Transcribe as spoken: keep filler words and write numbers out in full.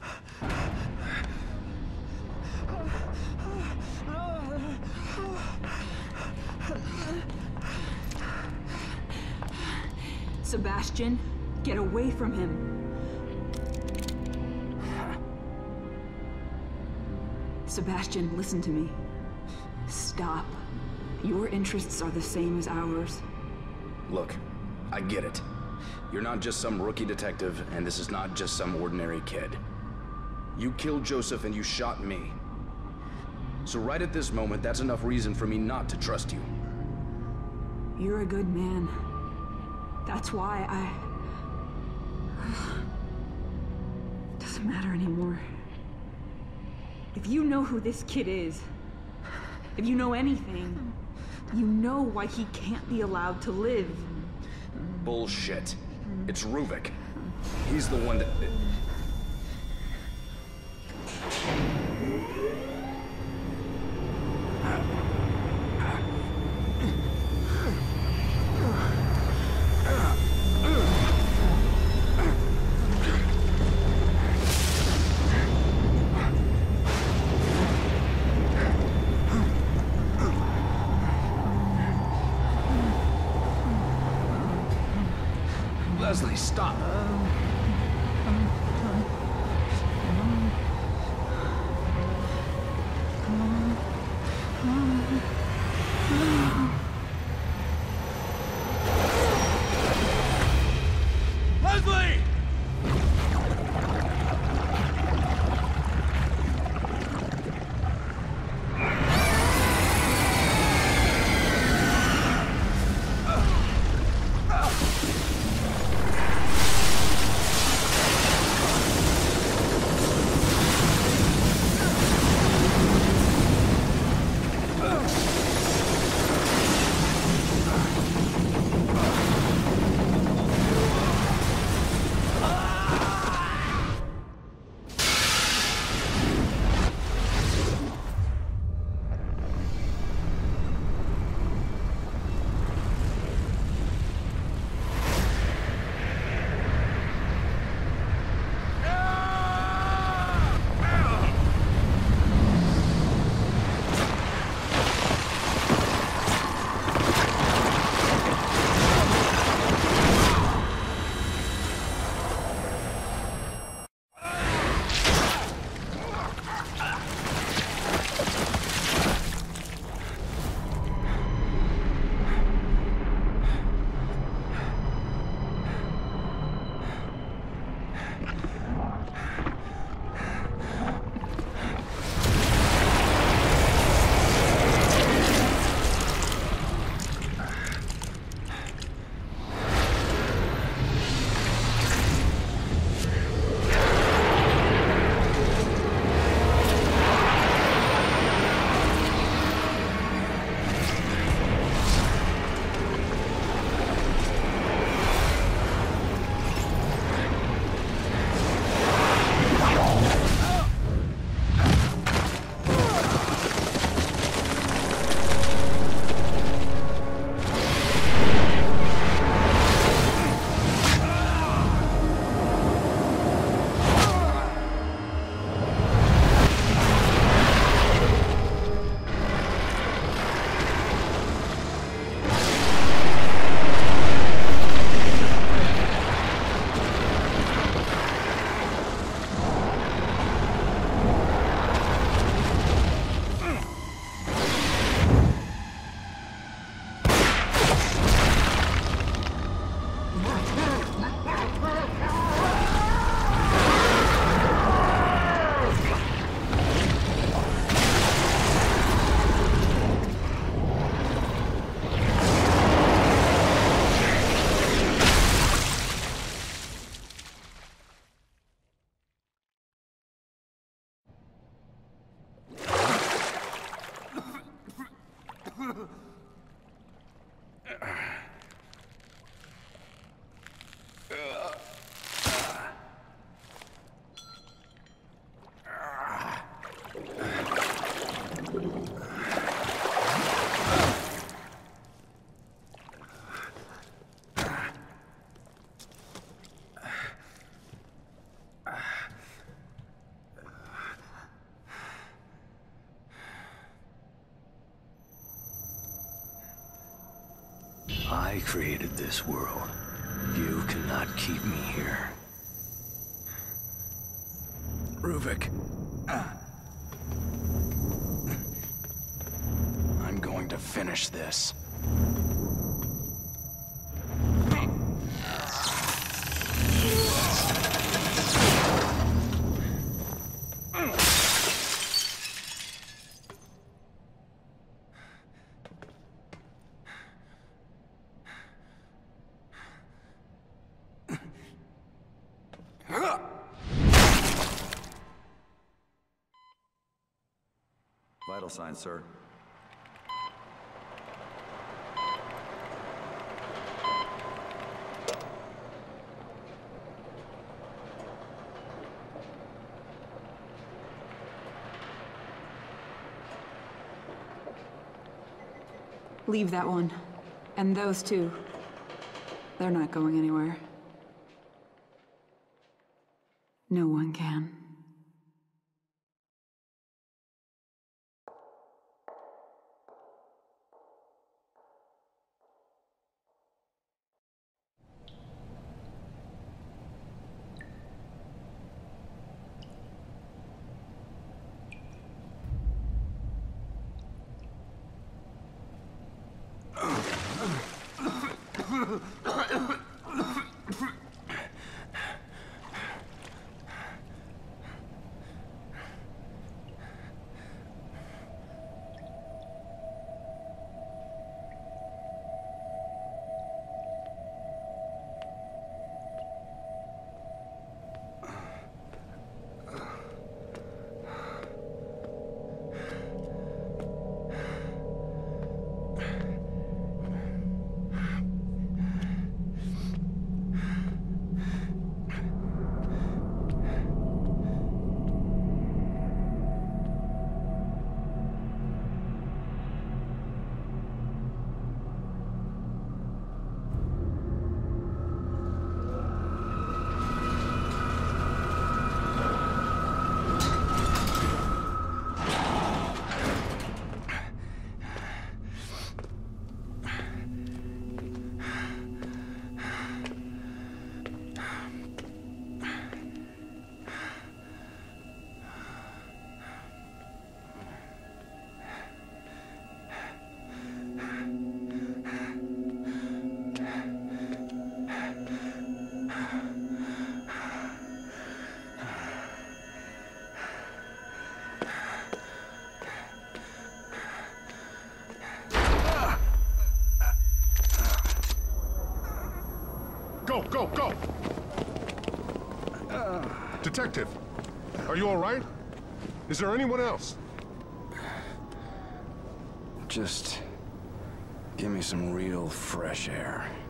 Sebastian, get away from him. Sebastian, listen to me. Stop. Your interests are the same as ours. Look, I get it. You're not just some rookie detective, and this is not just some ordinary kid. You killed Joseph and you shot me. So right at this moment, that's enough reason for me not to trust you. You're a good man. That's why I... Doesn't matter anymore. If you know who this kid is, if you know anything, you know why he can't be allowed to live. Bullshit. It's Ruvik. He's the one that... Leslie, stop. Leslie! I created this world. You cannot keep me here. Ruvik. I'm going to finish this. Vital signs, sir. Leave that one. And those two. They're not going anywhere. No one can. Go, go, go! Uh, Detective, are you all right? Is there anyone else? just give me some real fresh air.